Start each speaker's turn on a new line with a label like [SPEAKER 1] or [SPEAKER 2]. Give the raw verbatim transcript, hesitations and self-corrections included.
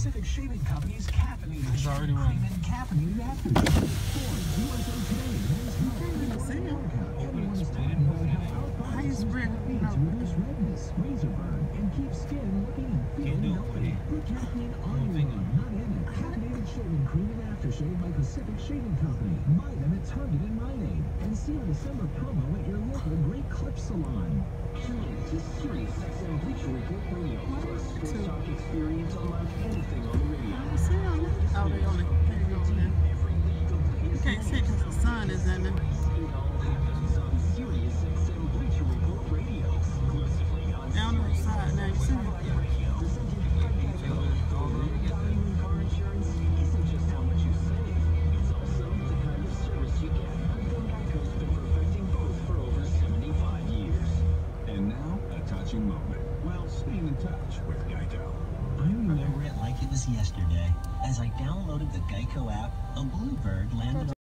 [SPEAKER 1] Pacific Shaving Company's caffeinated
[SPEAKER 2] It's already
[SPEAKER 1] cream
[SPEAKER 2] running.
[SPEAKER 1] and caffeinated aftershave. Ford, U S A Today, has
[SPEAKER 3] You can't even see him.
[SPEAKER 1] Everyone is talking about how our
[SPEAKER 3] How you
[SPEAKER 1] products
[SPEAKER 3] spread it?
[SPEAKER 1] lead
[SPEAKER 3] No.
[SPEAKER 1] to reduce redness, razor burn, and keep skin looking and feeling
[SPEAKER 2] do it,
[SPEAKER 1] healthy. Put caffeine on your run, not in it. Caffeinated shaving cream and aftershave by Pacific Shaving Company. Buy them at Target and Rite Aid. And see a December promo at your local Great Clip Salon.
[SPEAKER 4] Tune in to Sirius X M Bleacher Report Radio for a sports talk experience unlike anything on the radio.
[SPEAKER 3] I don't see them. Oh, they only can't go in there. You can't see because the sun is in there.
[SPEAKER 4] It all happens on Sirius X M Bleacher Report Radio. Exclusively on
[SPEAKER 3] Down the side now, you see them.
[SPEAKER 4] Valuing car insurance isn't just how much you save, it's also the kind of service you get. And Geico's been perfecting both for over seventy-five years.
[SPEAKER 5] And now, a touching moment. Well, staying in touch with Geico.
[SPEAKER 6] I remember it like it was yesterday. As I downloaded the Geico app, a bluebird landed on